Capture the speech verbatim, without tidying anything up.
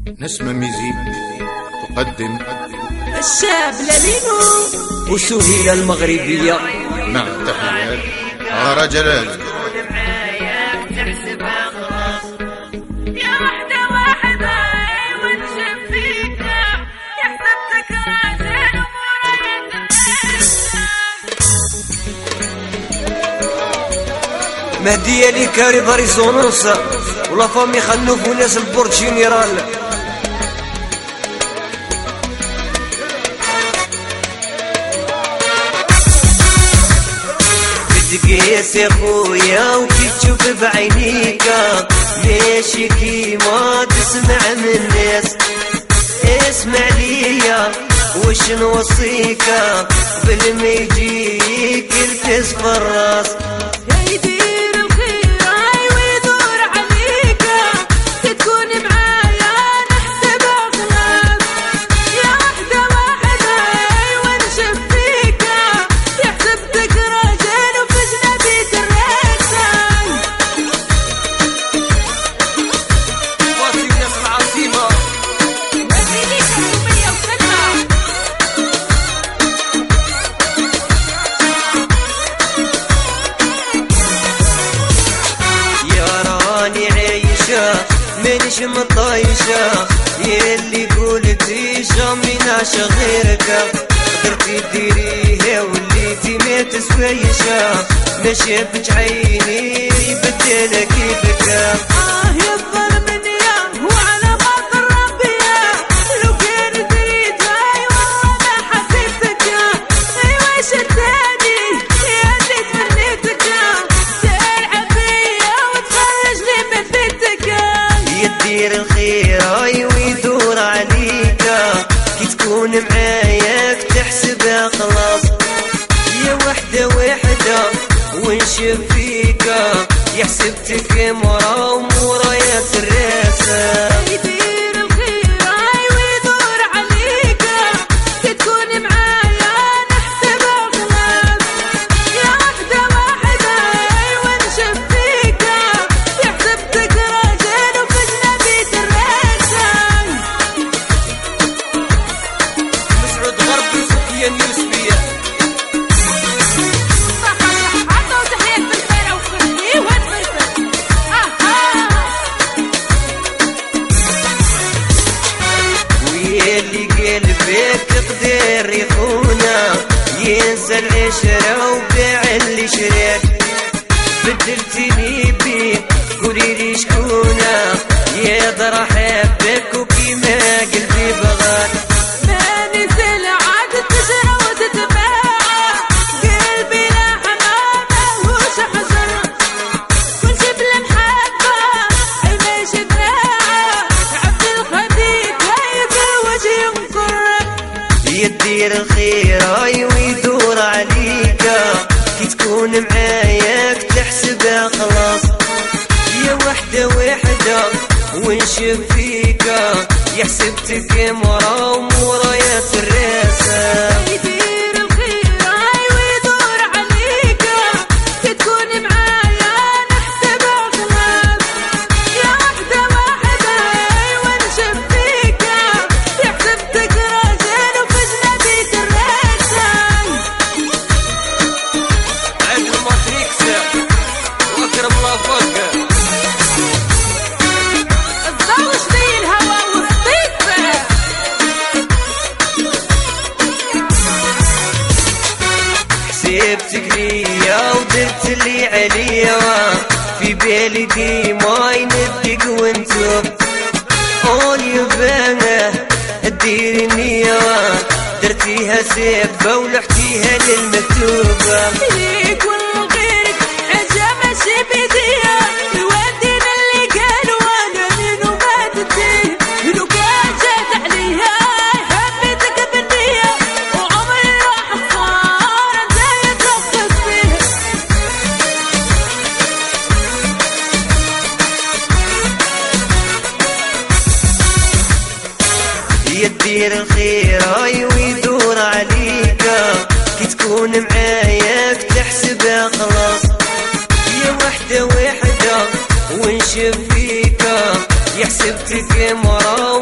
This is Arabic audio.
نسمة ميزيك تقدم الشاب لالينو وسهيلة المغربية مع تحيات غارة جلال. مهدية لي كاري باريزونونس ولا فامي خنوف وناس البورد جينيرال. بتقيس يا خويا وكي تشوف بعينيك ماشي كيما تسمع من الناس. اسمع ليا وش نوصيك قبل ما يجيك الكاس في الراس. مانيش مطايشة يلي قولتي جامي نعشى غيرك. قدرتي ديريها وليتي ما تسويشة ما شافت عيني بدلك كيفك. اه يظهر مني وعلى خاطر ربي لو كان تريد هاي والله ما حسيتك. ايوا شداني يا اللي تمنيتك تلعب بيا وتخرجني من بيتك. يدير الخير هاي ويدور عليك كي تكون معاياك تحسبها خلاص. يا وحدة وحدة ونشوف فيك يحسبتك مرا ومورا يا تراسة. يدير الخير هاي ويدور عليك كي تكون معايا نحسبها خلاص. يا وحدة وحدة ونشوف فيك يحسبتك راجل وفجنا بيت الراسة. مسعود غربي وسفيان يوسفية ويلي قلبك قدر يخونا ينسى العشرة وباع اللي شراك. بدلتني بيه قوليلي شكونا يقدر حبك وكيما قلبي بغاك. ما نزل عاد تجرى وتتباع قلبي لا حمامة وش حجر كل جبل محبة الماشي دراعة عبد الخبيث هاي بالوجه ينكر. يدير الخير هاي ويدور عليك كي تكون معاياك تحسبها خلاص. يا وحدة وحدة ونشوف فيك يحسبتك مرا ومورا يا تراسة. يدير الخير هاي ويدور عليك كي تكون معايا نحسبها خلاص. يا وحدة وحدة ونشوف فيك يحسبتك راجل وفجنا بيت الراسة. عند الماتريكس واكرم الله فوق الزوج لي الهوى والصيف. حسبتك ليا ودرت اللي عليا في بالي ديما يندق وانتوب. قول يبانه ديري النية درتيها سيبة ولحتيها للمكتوبة. ليك والغيرك حاجة ماشي بيديا الوالدين اللي قالوا انا منو ما تديه. لو كان جات عليها حبيتك بالنية وعمري راح اختار انت يترخص فيه. يدير الخير هاي ويدور عليك كي تكون معاياك تحسبها خلاص. يا وحدة وحدة ونشوف فيك يحسبتك مرا